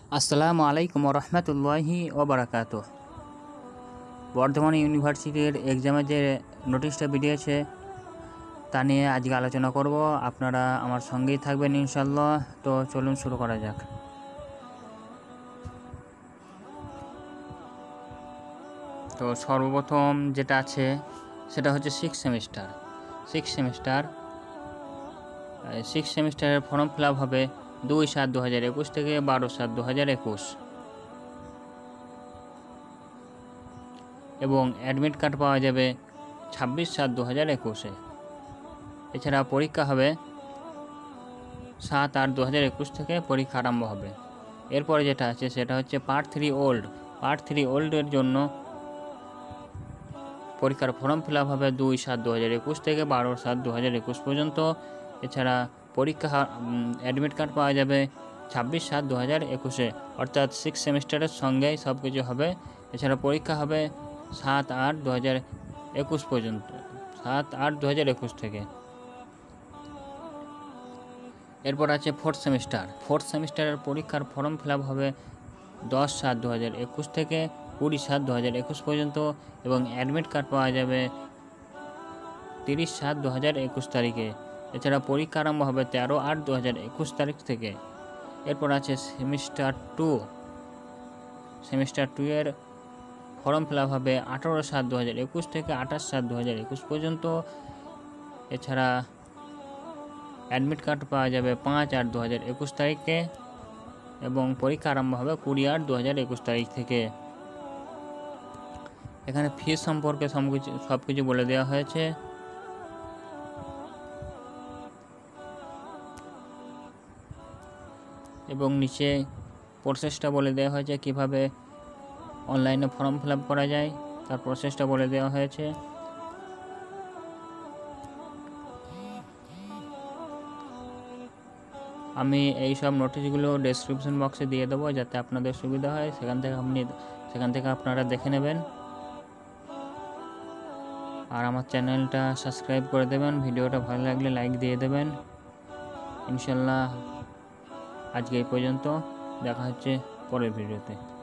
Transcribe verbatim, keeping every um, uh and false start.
আসসালামু আলাইকুম রহমতুল্লাহি ওবারাকাতুহ। বর্ধমান ইউনিভার্সিটির এক্সামের যে নোটিশটা বেরিয়েছে তা নিয়ে আজকে আলোচনা করব। আপনারা আমার সঙ্গেই থাকবেন ইনশাল্লাহ। তো চলুন শুরু করা যাক। তো সর্বপ্রথম যেটা আছে সেটা হচ্ছে six semester six semester six সেমিস্টারের ফর্ম ফিল আপ হবে দুই সাত দু হাজার একুশ থেকে বারো সাত দু হাজার একুশ এবং অ্যাডমিট কার্ড পাওয়া যাবে ছাব্বিশ সাত দু হাজার একুশে। এছাড়া পরীক্ষা হবে সাত আট দু হাজার একুশ থেকে পরীক্ষা আরম্ভ হবে। এরপরে যেটা আছে সেটা হচ্ছে part three old part three ওল্ডের জন্য পরীক্ষার ফর্ম ফিল আপ হবে দুই সাত দু হাজার একুশ থেকে বারো সাত দু হাজার একুশ পর্যন্ত। এছাড়া পরীক্ষা অ্যাডমিট কার্ড পাওয়া যাবে ছাব্বিশ সাত দু হাজার একুশে, অর্থাৎ সিক্স সেমিস্টারের সঙ্গেই সব কিছু হবে। এছাড়া পরীক্ষা হবে সাত আট দু হাজার একুশ পর্যন্ত, সাত আট দু হাজার একুশ থেকে। এরপর আছে ফোর্থ সেমিস্টার ফোর্থ সেমিস্টারের পরীক্ষার ফর্ম ফিল আপ হবে দশ সাত দু হাজার একুশ থেকে কুড়ি সাত দু হাজার একুশ পর্যন্ত এবং অ্যাডমিট কার্ড পাওয়া যাবে তিরিশ সাত দু হাজার একুশ তারিখে। এছাড়া পরীক্ষা আরম্ভ হবে তেরো আট দু হাজার একুশ তারিখ থেকে। এরপর আছে সেমিস্টার টু সেমিস্টার টু এর ফর্ম ফিল আপ হবে আঠারো সাত দু হাজার একুশ থেকে আঠাশ সাত দু হাজার একুশ পর্যন্ত। এছাড়া অ্যাডমিট কার্ড পাওয়া যাবে পাঁচ আট দু হাজার একুশ তারিখে এবং পরীক্ষা আরম্ভ হবে কুড়ি আট দু হাজার একুশ তারিখ থেকে। এখানে ফিস সম্পর্কে সব কিছু সব কিছু বলে দেওয়া হয়েছে। এবং নিচে প্রসেসটা বলে দেওয়া হয়েছে কিভাবে অনলাইনে ফর্ম ফিল আপ করা যায়, তার প্রসেসটা বলে দেওয়া হয়েছে। আমি এই সব নোটিশগুলো ডেসক্রিপশন বক্সে দিয়ে দেবো যাতে আপনাদের সুবিধা হয়, সেখান থেকে আপনি সেখান থেকে আপনারা দেখে নেবেন। আর আমার চ্যানেলটা সাবস্ক্রাইব করে দেবেন, ভিডিওটা ভালো লাগলে লাইক দিয়ে দেবেন। ইনশাল্লাহ আজকে এই পর্যন্ত, দেখা হচ্ছে পরের ভিডিওতে।